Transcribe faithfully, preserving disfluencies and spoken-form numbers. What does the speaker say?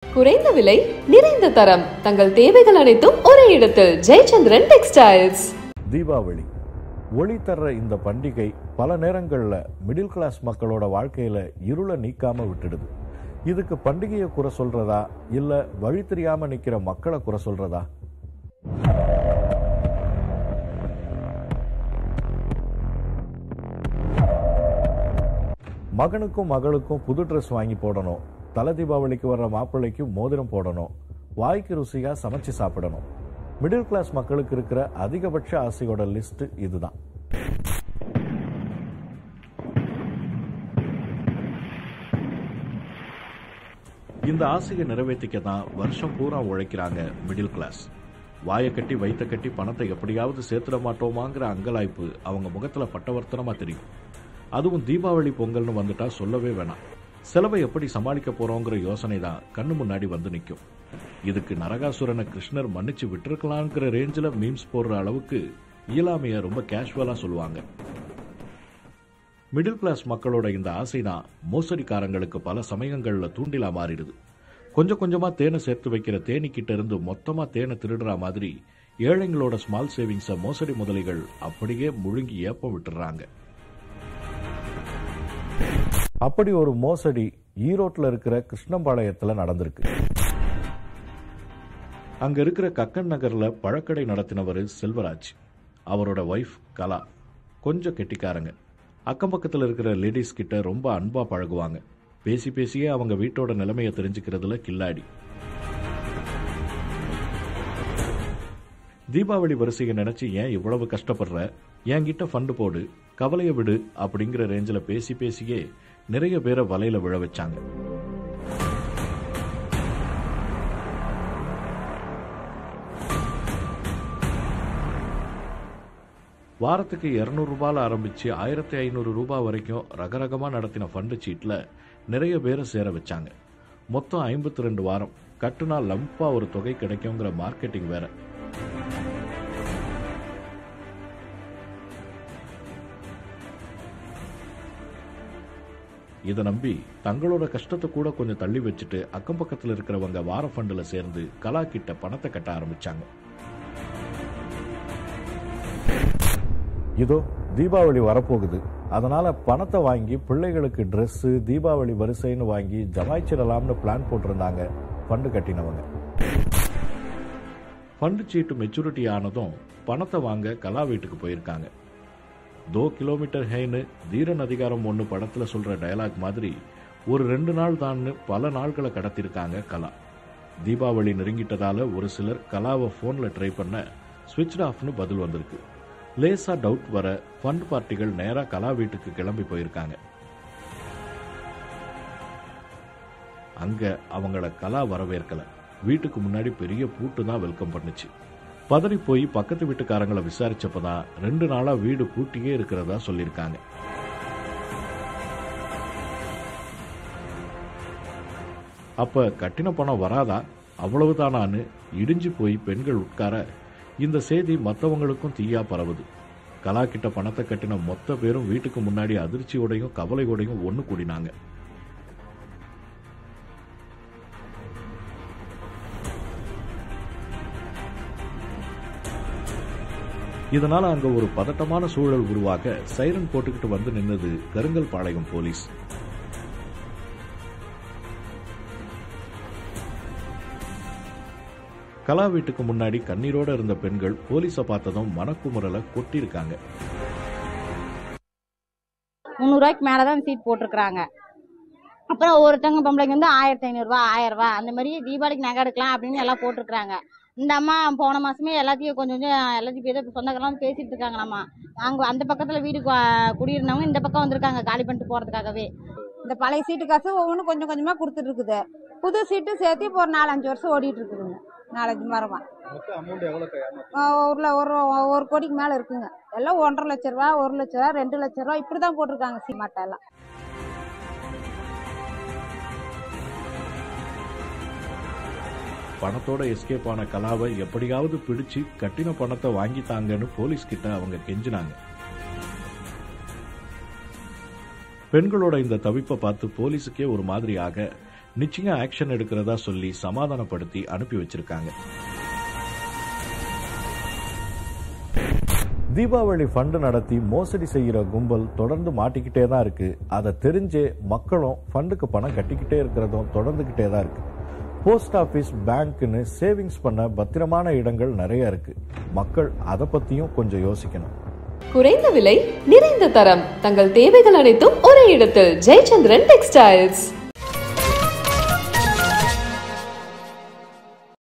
குறைந்த விலை, நிறைந்த தரம், தங்கள் தேவைகள் அனைத்தும் ஒரே இடத்தில். ஜெயச்சந்திரன் டெக்ஸ்டைல்ஸ். தீபாவளி ஒளி தர்ற இந்த பண்டிகை பல நேரங்களில் மிடில் கிளாஸ் மக்களோட வாழ்க்கையில இருளை நீக்காம விட்டுடுது. இதுக்கு பண்டிகையை குறை சொல்றதா இல்ல வழி தெரியாம நிக்கிற மக்களை குறை சொல்றதா? மகனுக்கும் மகளுக்கும் புது ட்ரெஸ் வாங்கி போடணும், தலை தீபாவளிக்கு வர்ற மாப்பிள்ளைக்கு மோதிரம் போடணும், வாய்க்கு ருசியா சமைச்சு சாப்பிடணும். மிடில் கிளாஸ் மக்களுக்கு இருக்கிற அதிகபட்ச ஆசையோட லிஸ்ட் இதுதான். இந்த ஆசையை நிறைவேற்றிக்க தான் வருஷம் பூரா உழைக்கிறாங்க மிடில் கிளாஸ். வாயை கட்டி வைத்த கட்டி பணத்தை எப்படியாவது சேர்த்துட மாட்டோமாங்கிற அங்கலாய்ப்பு அவங்க முகத்துல பட்டவர்த்தனமா தெரியும். அதுவும் தீபாவளி பொங்கல்னு வந்துட்டா சொல்லவே வேணாம். செலவை எப்படி சமாளிக்க போறோங்கிற யோசனை தான் கண்ணு முன்னாடி வந்து நிற்கும். இதுக்கு நரகாசுரனை கிருஷ்ணர் மன்னிச்சு விட்டுருக்கலாங்கிற ரேஞ்சில் மீம்ஸ் போடுற அளவுக்கு இயலாமைய ரொம்ப கேஷுவலா சொல்லுவாங்க. மிடில் கிளாஸ் மக்களோட இந்த ஆசை தான் மோசடிக்காரங்களுக்கு பல சமயங்கள்ல தூண்டிலா மாறிடுது. கொஞ்சம் கொஞ்சமா தேனை சேர்த்து வைக்கிற தேனிக்கிட்ட இருந்து மொத்தமா தேனை திருடுற மாதிரி ஏழைங்களோட ஸ்மால் சேவிங்ஸை மோசடி முதலிகள் அப்படியே முழுங்கி ஏப்பம் விட்டுறாங்க. அப்படி ஒரு மோசடி ஈரோட்டில் இருக்கிற கிருஷ்ணம்பாளையத்தில் நடந்திருக்கு. அங்க இருக்கிற கக்கன் நகர்ல பழக்கடை நடத்தினவர் செல்வராஜ், அவரோட ஒய்ஃப் கலா கொஞ்சம் கெட்டிக்காரங்க. அக்கம் பக்கத்தில் இருக்கிற லேடிஸ் கிட்ட ரொம்ப அன்பா பழகுவாங்க. பேசி பேசியே அவங்க வீட்டோட நிலைமையை தெரிஞ்சுக்கிறதுல கில்லாடி. தீபாவளி வரிசையை நினைச்சு ஏன் இவ்வளவு கஷ்டப்படுற, என்கிட்ட ஃபண்டு போடு, கவலையை விடு அப்படிங்கிற ரேஞ்சில் பேசி பேசியே நிறைய பேரை வலையில விழ வச்சாங்க. வாரத்துக்கு இருநூறு ரூபாயில ஆரம்பிச்சு ஆயிரத்தி ஐநூறு ரூபாய் வரைக்கும் ரகரகமா நடத்தின ஃபண்டு சீட்ல நிறைய பேரை சேர வச்சாங்க. மொத்தம் ஐம்பத்தி ரெண்டு வாரம் கட்டுனா லம்பா ஒரு தொகை கிடைக்குங்கிற மார்க்கெட்டிங் வேற. இதை நம்பி தங்களோட கஷ்டத்தை கூட கொஞ்சம் தள்ளி வச்சுட்டு அக்கம் பக்கத்தில் இருக்கிறவங்க வார ஃபண்டில் சேர்ந்து கலா கிட்ட பணத்தை கட்ட ஆரம்பிச்சாங்க. இதோ தீபாவளி வரப்போகுது, அதனால பணத்தை வாங்கி பிள்ளைகளுக்கு ட்ரெஸ், தீபாவளி வரிசைன்னு வாங்கி ஜமாய்ச்சிடலாம்னு பிளான் போட்டிருந்தாங்க ஃபண்டு கட்டினவங்க. ஃபண்டு சீட்டு மெச்சூரிட்டி ஆனதும் பணத்தை வாங்க கலா வீட்டுக்கு போயிருக்காங்க. தோ கிலோமீட்டர் ஹைன்னு தீரன் அதிகாரம் ஒன்று படத்துல சொல்ற டயலாக் மாதிரி ஒரு ரெண்டு நாள் தான் பல நாட்களை கடத்திருக்காங்க கலா. தீபாவளி நெருங்கிட்டதால ஒரு சிலர் கலாவை போன்ல ட்ரை பண்ண ஸ்விட்ச் ஆஃப்னு பதில் வந்திருக்கு. லேசா டவுட் வர ஃபண்ட் பார்ட்டிகள் நேரா கலா வீட்டுக்கு கிளம்பி போயிருக்காங்க. அங்க அவங்கள கலா வரவேற்கல. வீட்டுக்கு முன்னாடி பெரிய பூட்டு தான் வெல்கம் பண்ணுச்சு. பதறி போய் பக்கத்து வீட்டுக்காரங்களை விசாரிச்சப்பதான் ரெண்டு நாளா வீடு பூட்டியே இருக்கிறதா சொல்லியிருக்காங்க. அப்ப கட்டின பணம் வராதா, அவ்வளவுதானான்னு இடிஞ்சு போய் பெண்கள் உட்கார இந்த செய்தி மற்றவங்களுக்கும் தீயா பரவுது. கலா கிட்ட பணத்தை கட்டின மொத்த பேரும் வீட்டுக்கு முன்னாடி அதிர்ச்சியோடையும் கவலையோடையும் ஒண்ணு கூடினாங்க. இதனால அங்க ஒரு பதட்டமான சூழல் உருவாக சைரன் போட்டுக்கிட்டு வந்து நின்னது கருங்கல் பாளையம் போலீஸ். கலா வீட்டுக்கு முன்னாடி கண்ணீரோட இருந்த பெண்கள் போலீஸை பார்த்ததும் மனக்குமுறலை கொட்டிருக்காங்க. முன்னூறு ரூபாய்க்கு மேலதான் சீட் போட்டிருக்காங்க. அப்புறம் ஒருத்தவங்க பொம்பளைக்கு வந்து ஆயிரத்தி ஐநூறு ரூபாய் ஆயிரம் ரூபாய் அந்த மாதிரி தீபாவளிக்கு நகை எடுக்கலாம் அப்படின்னு எல்லாம் போட்டிருக்காங்க. இந்த அம்மா போன மாசமே எல்லாத்தையும் கொஞ்சம் கொஞ்சம் எல்லாத்தையும் பேர் சொந்தக்கெல்லாம் பேசிட்டு இருக்காங்களாம்மா. அங்க அந்த பக்கத்துல வீடு குடியிருந்தவங்க இந்த பக்கம் வந்திருக்காங்க காலி பண்ணிட்டு போறதுக்காகவே. இந்த பழைய சீட்டு காசு ஒவ்வொன்றும் கொஞ்சம் கொஞ்சமா கொடுத்துட்டு இருக்குது. புது சீட்டு சேர்த்து இப்போ ஒரு நாலஞ்சு வருஷம் ஓடிட்டு இருக்குதுங்க. நாலஞ்சு மரமா ஒரு ஒரு ஒரு கோடிக்கு மேல இருக்குங்க. எல்லாம் ஒன்றரை லட்சம் ரூபா, ஒரு லட்சம் ரூபா, ரெண்டு லட்சம் ரூபா இப்படிதான் போட்டிருக்காங்க சீமாட்டை எல்லாம். பணத்தோட எஸ்கேப் ஆன கலாவை எப்படியாவது பிடிச்சு கட்டின பணத்தை வாங்கித்தாங்கன்னு போலீஸ் கிட்ட அவங்க கெஞ்சினாங்க. பெண்களோட இந்த தவிப்பை பார்த்து போலீஸுக்கே ஒரு மாதிரியாக நிச்சயம் ஆக்ஷன் எடுக்கிறதா சொல்லி சமாதானப்படுத்தி அனுப்பி வச்சிருக்காங்க. தீபாவளி ஃபண்டு நடத்தி மோசடி செய்யற கும்பல் தொடர்ந்து மாட்டிக்கிட்டே தான் இருக்கு. அதை தெரிஞ்சே மக்களும் ஃபண்டுக்கு பணம் கட்டிக்கிட்டே இருக்கிறதும் தொடர்ந்துகிட்டே தான் இருக்கு. போஸ்ட் ஆபீஸ், பேங்க்னு சேவிங்ஸ் பண்ண பத்திரமான இடங்கள் நிறைய இருக்கு. மக்கள் அதை பத்தியும் கொஞ்சம் யோசிக்கணும். குறைந்த விலை, நிறைந்த தரம், தங்கள் தேவைகள் அனைத்தும் ஒரே இடத்தில். ஜெயச்சந்திரன் டெக்ஸ்டைல்ஸ்.